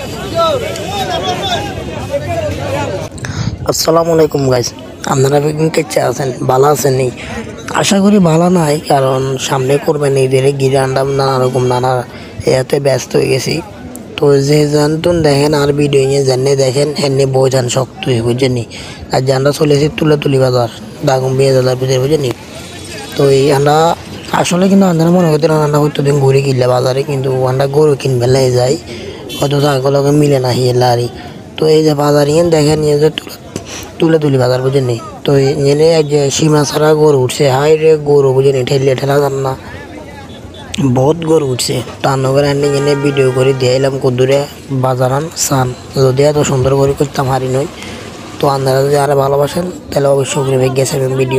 আসসালামু আলাইকুম গাইস, আপনারা কেমন আছেন? ভালো আছেন নি? আশা করি ভালো নাই, কারণ সামনে করবেন ঈদের গিরে আন্ডাম নানা এতে ব্যস্ত হয়ে গেছি। তো যে জানতুন দেখেন আর ভিডিও নিয়ে জানে দেখেন এমনি বোঝান শক্ত হয়ে বুঝেনি। আর যে আমরা চলেছি তুলি বাজার দাগুম বিয়ে দাদার ভিতরে বুঝেনি। তো এই আমরা আসলে কিন্তু আমরা মনে করতে রান্না করতে দিন ঘুরে কিনলে বাজারে, কিন্তু আমরা গরু কিনবে লাই যাই কত ছাগলকে মিলে না হিয়েলা আরই। তো এই যে বাজার ইয়ে দেখেন নিয়ে যে তুলি বাজার বুঝেনি। তো এনে যে সীমা ছাড়া গরু উঠছে, হাই রে গরু বুঝেনি ঠেলা যান না, বহুত গরু উঠছে। তার নগরে আনি এনে ভিডিও করে দিয়ে এলাম কদ্দুরে বাজার আন সান, যদি এত সুন্দর করে করতাম হারি নই। তো আপনারা যদি আরো ভালোবাসেন তাহলে অবশ্যই করে গেছে ভিডিও।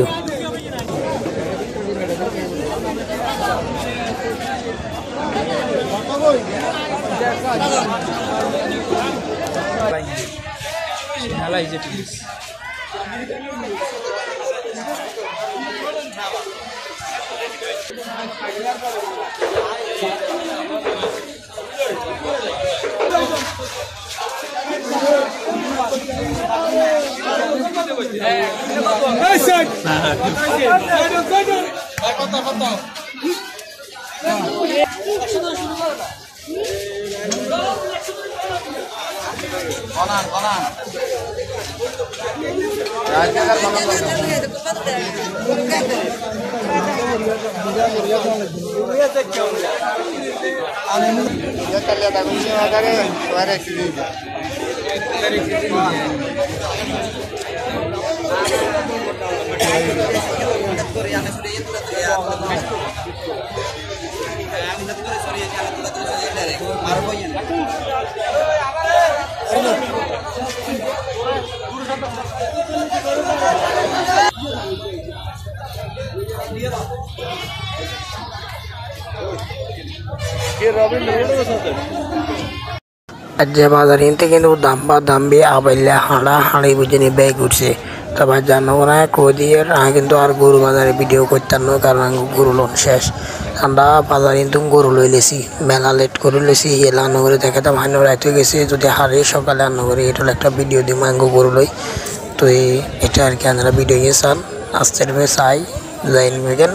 যে বাজার কিনতে কিন্তু দাম বি আবাইলে হাঁড়ি বুঝিনি ব্যাগ উঠছে। তারপর জানো না কদিয়ের কিন্তু আর গরু বাজারে ভিডিও করতাম না, কারণ গরু লোন শেষ। আমরা বাজার কিন্তু গরু লই লেছি, মেলা লেট করে লেছি এলা আন্ন করে দেখাতাম হাইন রাইতে গেছি, যদি হারে সকালে আন্ন করে এটা একটা ভিডিও দিই মাঙ্গো গরু লই। তো এটা আর কি আপনারা ভিডিও নিয়ে চান আস্তে চাই যাই নিবেন।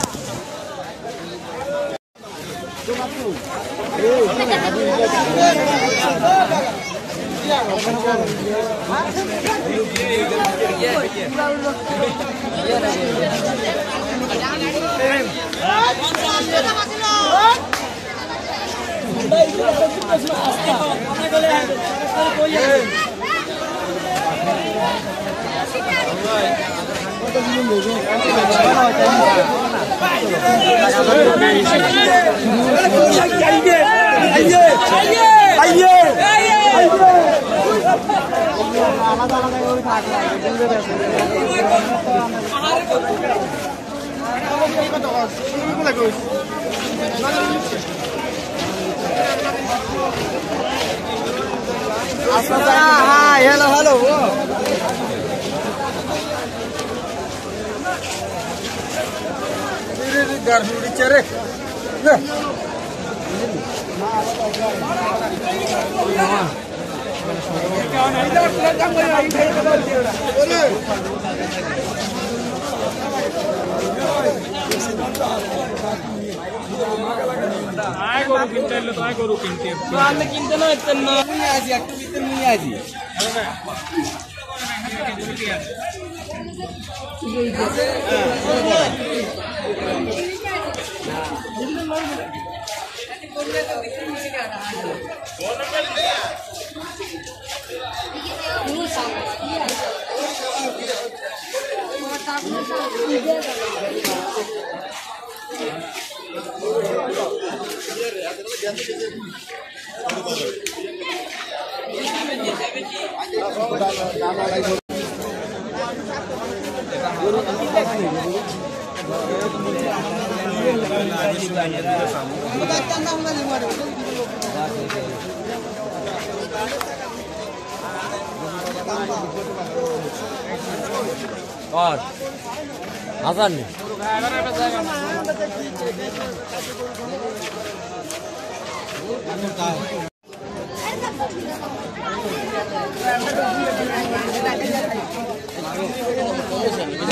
Hello. और हाजान नहीं Gracias.